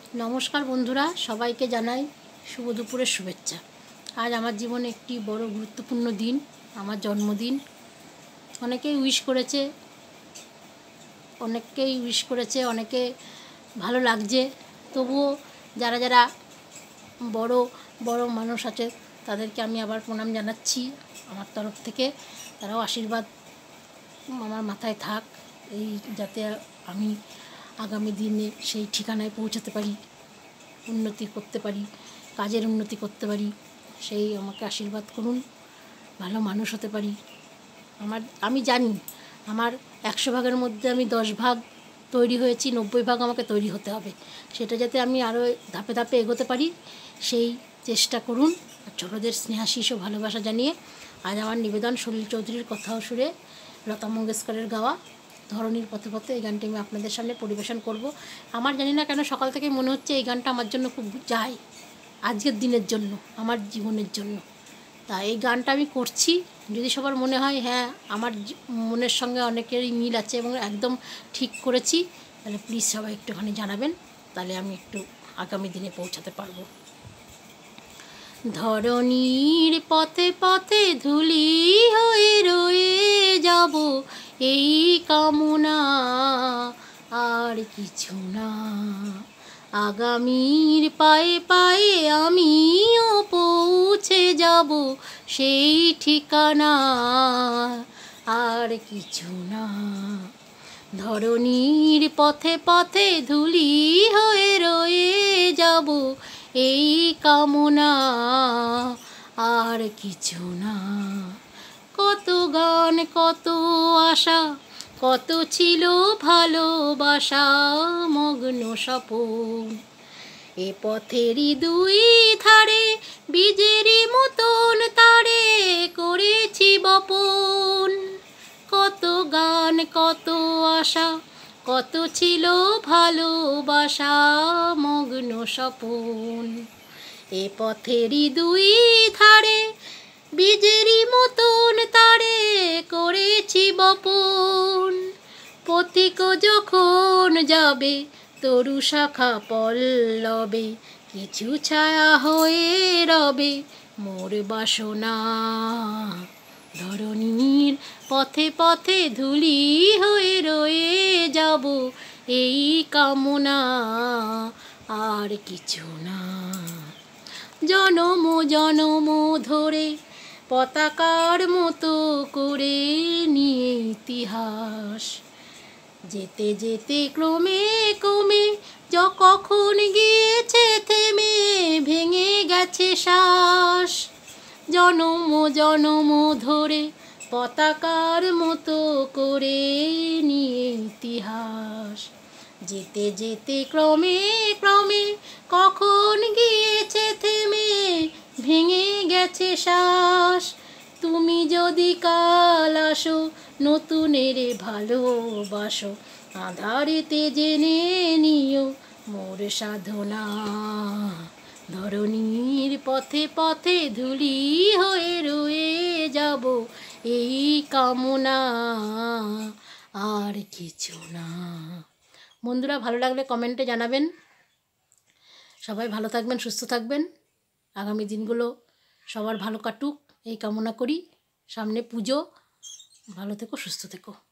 নমস্কার বন্ধুরা, সবাইকে জানাই শুভ দুপুরের শুভেচ্ছা। আজ আমার জীবনে একটি বড় গুরুত্বপূর্ণ দিন, আমার জন্মদিন। অনেকেই উইশ করেছে, অনেকে ভালো লাগছে। তবুও যারা যারা বড় বড় মানুষ আছে তাদেরকে আমি আবার প্রণাম জানাচ্ছি আমার তরফ থেকে। তারাও আশীর্বাদ আমার মাথায় থাক, এই যাতে আমি আগামী দিনে সেই ঠিকানায় পৌঁছাতে পারি, উন্নতি করতে পারি, কাজের উন্নতি করতে পারি। সেই আমাকে আশীর্বাদ করুন, ভালো মানুষ হতে পারি। আমি জানি আমার 100 ভাগের মধ্যে আমি 10 ভাগ তৈরি হয়েছি, 90 ভাগ আমাকে তৈরি হতে হবে। সেটা যাতে আমি আরও ধাপে ধাপে এগোতে পারি সেই চেষ্টা করুন। আর ছোটোদের স্নেহাশিস ও ভালোবাসা জানিয়ে আজ আমার নিবেদন সলিল চৌধুরীর কথা ও সুরে লতা মঙ্গেশকরের গাওয়া ধরণীর পথে পথে এই গানটি আমি আপনাদের সামনে পরিবেশন করব। আমার জানি না কেন সকাল থেকে মনে হচ্ছে এই গানটা আমার জন্য খুব যায়, আজকের দিনের জন্য, আমার জীবনের জন্য। তা এই গানটা আমি করছি, যদি সবার মনে হয় হ্যাঁ আমার মনের সঙ্গে অনেকেরই মিল আছে এবং একদম ঠিক করেছি, তাহলে প্লিজ সবাই একটুখানি জানাবেন, তাহলে আমি একটু আগামী দিনে পৌঁছাতে পারবো। ধরণীর পথে পথে ধুলি হয়ে রয়ে যাব, এই কামনা আর কিছু না। আগামীর পায়ে পায়ে আমিও পৌঁছে যাব সেই ঠিকানা, আর কিছু না। ধরণীর পথে পথে ধুলি হয়ে রয়ে যাব, এই কামনা আর কিছু না। কত গান, কত আশা, কত ছিল ভালোবাসা মগ্ন স্বপন। এ পথেরই দুই ধারে বীজেরই মতন তারে করেছি বপন। কত গান, কত আশা, কত ছিল ভালোবাসা মগ্ন স্বপন। এ পথেরই দুই ধারে বীজেরই মতন তারে করেছি বপন। পথিক যখন যাবে তরু শাখা পল্লবে, কিছু ছায়া হয়ে রবে মোর বাসনা। ধরণীর পথে পথে ধুলি হয়ে রয়ে যাব, এই কামনা আর কিছু না। জনম জনম ধরে পতাকার মতো করে নিয়ে ইতিহাস, যেতে যেতে ক্রমে ক্রমে কখন গিয়েছে থেমে ভেঙে গেছে শ্বাস। জনম জনম ধরে পতাকার মতো করে নিয়ে ইতিহাস, যেতে যেতে ক্রমে ক্রমে কখন গিয়েছে থেমে ভেঙে গেছে শ্বাস। তুমি যদি কাল আসো নতুনের ভালোবাসো, আধারেতে জেনে নিও মোর সাধনা। ধরণীর পথে পথে ধুলি হয়ে রয়ে যাব, এই কামনা আর কিছু না। বন্ধুরা, ভালো লাগলে কমেন্টে জানাবেন। সবাই ভালো থাকবেন, সুস্থ থাকবেন। আগামী দিনগুলো সবার ভালো কাটুক এই কামনা করি। সামনে পুজো, ভালো থেকো, সুস্থ থেকো।